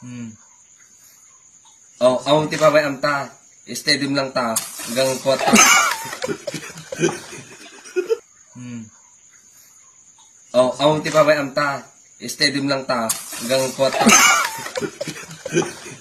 Oh, awang ti pabay amta. Stadium lang ta. Hanggang kota. Oh, awang ti pabay amta. Stadium lang ta. Hanggang kota.